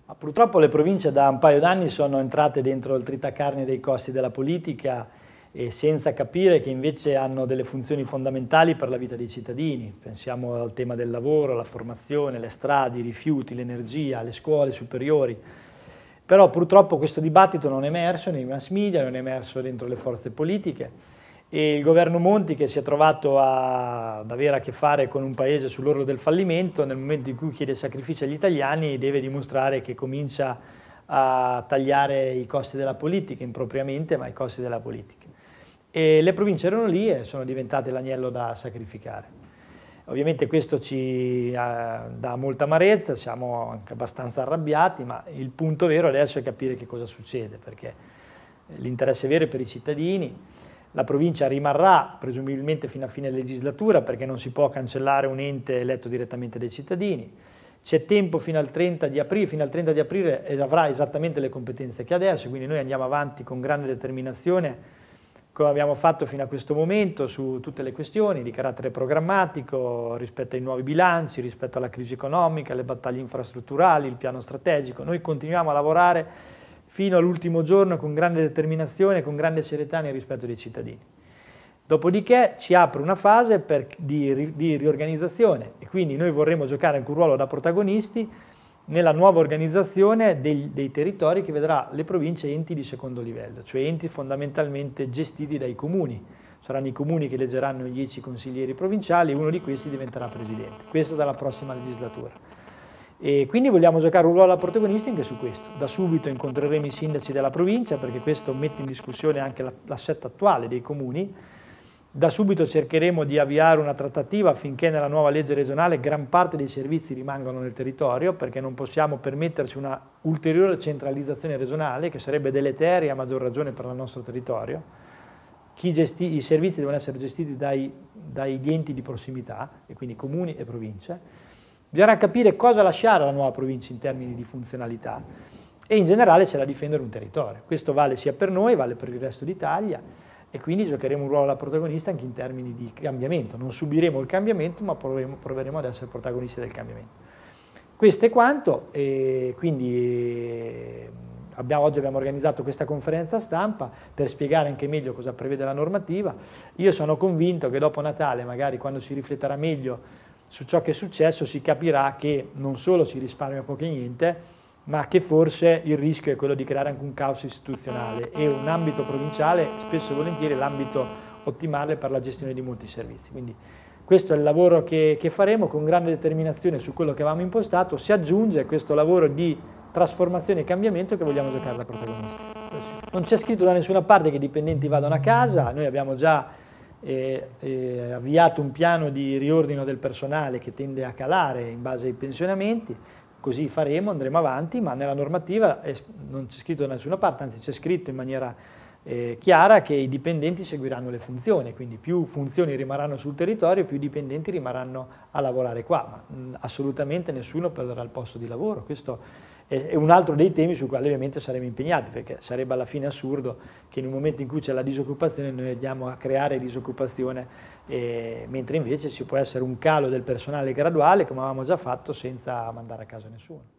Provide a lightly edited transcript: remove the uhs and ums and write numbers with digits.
Purtroppo le province da un paio d'anni sono entrate dentro il tritacarne dei costi della politica e senza capire che invece hanno delle funzioni fondamentali per la vita dei cittadini. Pensiamo al tema del lavoro, la formazione, le strade, i rifiuti, l'energia, le scuole superiori. Però purtroppo questo dibattito non è emerso nei mass media, non è emerso dentro le forze politiche e il governo Monti, che si è trovato ad avere a che fare con un paese sull'orlo del fallimento, nel momento in cui chiede sacrifici agli italiani deve dimostrare che comincia a tagliare i costi della politica, impropriamente, ma i costi della politica. E le province erano lì e sono diventate l'agnello da sacrificare. Ovviamente questo ci dà molta amarezza, siamo anche abbastanza arrabbiati, ma il punto vero adesso è capire che cosa succede, perché l'interesse vero è per i cittadini. La provincia rimarrà presumibilmente fino a fine legislatura perché non si può cancellare un ente eletto direttamente dai cittadini. C'è tempo fino al 30 di aprile avrà esattamente le competenze che ha adesso, quindi noi andiamo avanti con grande determinazione come abbiamo fatto fino a questo momento su tutte le questioni di carattere programmatico rispetto ai nuovi bilanci, rispetto alla crisi economica, alle battaglie infrastrutturali, il piano strategico. Noi continuiamo a lavorare fino all'ultimo giorno con grande determinazione e con grande serietà nel rispetto dei cittadini. Dopodiché ci apre una fase di riorganizzazione e quindi noi vorremmo giocare anche un ruolo da protagonisti nella nuova organizzazione dei territori che vedrà le province enti di secondo livello, cioè enti fondamentalmente gestiti dai comuni. Saranno i comuni che eleggeranno i 10 consiglieri provinciali e uno di questi diventerà presidente. Questo dalla prossima legislatura. E quindi vogliamo giocare un ruolo da protagonisti anche su questo. Da subito incontreremo i sindaci della provincia perché questo mette in discussione anche l'assetto attuale dei comuni. Da subito cercheremo di avviare una trattativa affinché nella nuova legge regionale gran parte dei servizi rimangano nel territorio perché non possiamo permetterci una ulteriore centralizzazione regionale che sarebbe deleteria a maggior ragione per il nostro territorio. I servizi devono essere gestiti dai enti di prossimità e quindi comuni e province. Bisognerà capire cosa lasciare alla nuova provincia in termini di funzionalità e in generale c'è da difendere un territorio. Questo vale sia per noi, vale per il resto d'Italia e quindi giocheremo un ruolo da protagonista anche in termini di cambiamento. Non subiremo il cambiamento ma proveremo ad essere protagonisti del cambiamento. Questo è quanto e quindi oggi abbiamo organizzato questa conferenza stampa per spiegare anche meglio cosa prevede la normativa. Io sono convinto che dopo Natale, magari quando si rifletterà meglio su ciò che è successo, si capirà che non solo si risparmia poco e niente, ma che forse il rischio è quello di creare anche un caos istituzionale e un ambito provinciale, spesso e volentieri l'ambito ottimale per la gestione di molti servizi. Quindi questo è il lavoro che faremo con grande determinazione su quello che avevamo impostato, si aggiunge questo lavoro di trasformazione e cambiamento che vogliamo giocare da protagonisti. Non c'è scritto da nessuna parte che i dipendenti vadano a casa, noi abbiamo già avviato un piano di riordino del personale che tende a calare in base ai pensionamenti, così faremo, andremo avanti, ma nella normativa non c'è scritto da nessuna parte, anzi c'è scritto in maniera chiara che i dipendenti seguiranno le funzioni, quindi più funzioni rimarranno sul territorio, più dipendenti rimarranno a lavorare qua, ma assolutamente nessuno perderà il posto di lavoro. Questo è un altro dei temi su cui ovviamente saremo impegnati, perché sarebbe alla fine assurdo che in un momento in cui c'è la disoccupazione noi andiamo a creare disoccupazione, mentre invece ci può essere un calo del personale graduale, come avevamo già fatto, senza mandare a casa nessuno.